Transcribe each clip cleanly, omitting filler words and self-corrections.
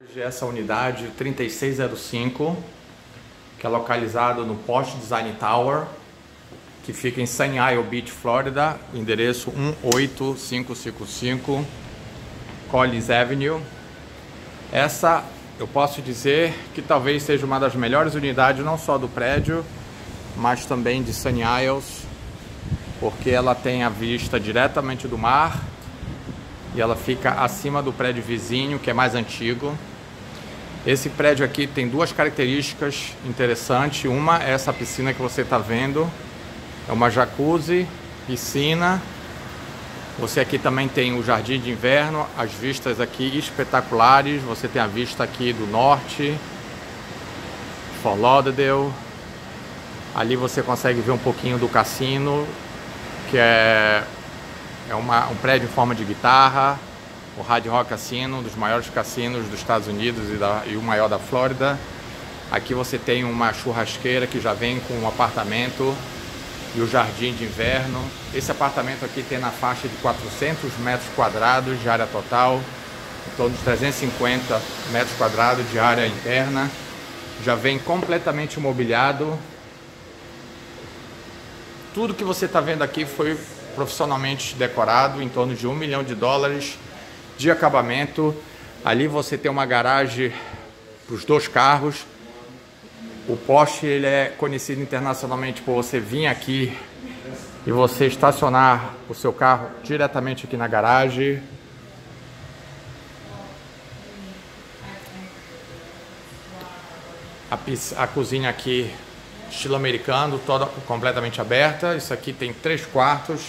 Essa unidade 3605, que é localizado no Porsche Design Tower, que fica em Sunny Isle Beach, Flórida, endereço 18555 Collins Avenue. Essa eu posso dizer que talvez seja uma das melhores unidades, não só do prédio, mas também de Sunny Isles, porque ela tem a vista diretamente do mar e ela fica acima do prédio vizinho, que é mais antigo. Esse prédio aqui tem duas características interessantes. Uma é essa piscina que você está vendo. É uma jacuzzi, piscina. Você aqui também tem o jardim de inverno. As vistas aqui espetaculares. Você tem a vista aqui do norte, Fort Lauderdale. Ali você consegue ver um pouquinho do cassino, que é um prédio em forma de guitarra. O Hard Rock Casino, um dos maiores cassinos dos Estados Unidos e o maior da Flórida. Aqui você tem uma churrasqueira que já vem com um apartamento e o jardim de inverno. Esse apartamento aqui tem na faixa de 400 metros quadrados de área total, em torno de 350 metros quadrados de área interna. Já vem completamente imobiliado. Tudo que você está vendo aqui foi profissionalmente decorado, em torno de $1 milhão de acabamento. Ali você tem uma garagem para os dois carros. O Porsche ele é conhecido internacionalmente por você vir aqui e você estacionar o seu carro diretamente aqui na garagem. A cozinha aqui estilo americano, toda completamente aberta. Isso aqui tem 3 quartos,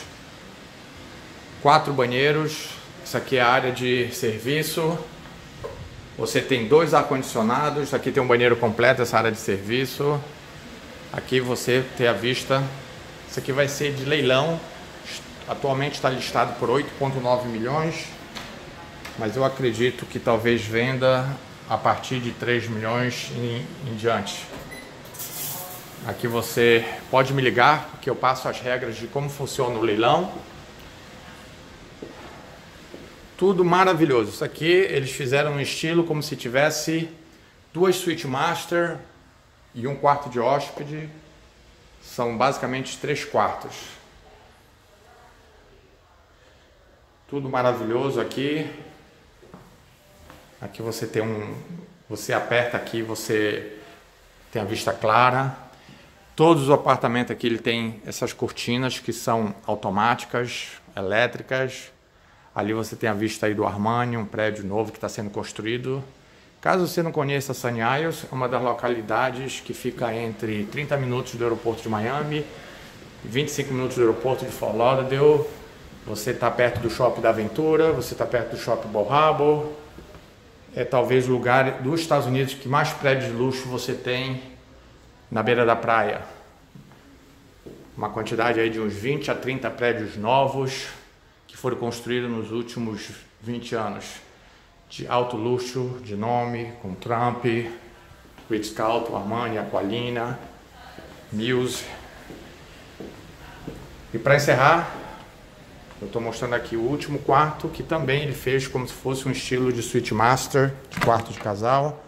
4 banheiros. Isso aqui é a área de serviço. Você tem 2 ar-condicionados. Aqui tem um banheiro completo, essa área de serviço. Aqui você tem a vista. Isso aqui vai ser de leilão. Atualmente está listado por 8,9 milhões. Mas eu acredito que talvez venda a partir de 3 milhões em diante. Aqui você pode me ligar, porque eu passo as regras de como funciona o leilão. Tudo maravilhoso. Isso aqui eles fizeram um estilo como se tivesse 2 suíte master e um quarto de hóspede. São basicamente 3 quartos. Tudo maravilhoso aqui. Aqui você tem você aperta aqui, você tem a vista clara. Todos os apartamentos aqui ele tem essas cortinas que são automáticas, elétricas. Ali você tem a vista aí do Armani, um prédio novo que está sendo construído. Caso você não conheça Sunny Isles, é uma das localidades que fica entre 30 minutos do aeroporto de Miami e 25 minutos do aeroporto de Fort Lauderdale. Você está perto do Shopping da Aventura, você está perto do Shopping Bal Harbour. É talvez o lugar dos Estados Unidos que mais prédios de luxo você tem na beira da praia. Uma quantidade aí de uns 20 a 30 prédios novos que foram construídos nos últimos 20 anos, de alto luxo, de nome, com Trump, Ritz-Carlton, Armani, Aqualina, Mills. E para encerrar, eu estou mostrando aqui o último quarto, que também ele fez como se fosse um estilo de suite master, de quarto de casal.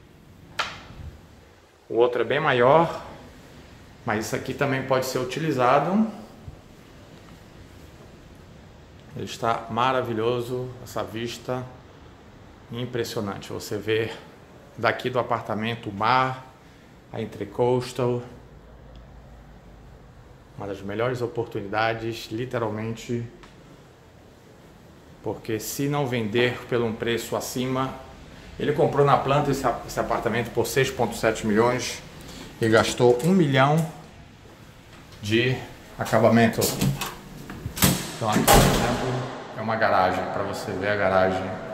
O outro é bem maior, mas isso aqui também pode ser utilizado. Ele está maravilhoso, essa vista impressionante. Você vê daqui do apartamento o mar, a Intercoastal. Uma das melhores oportunidades, literalmente, porque se não vender pelo um preço acima, ele comprou na planta esse apartamento por 6,7 milhões e gastou 1 milhão de acabamento. Então aqui, por exemplo, é uma garagem, para você ver a garagem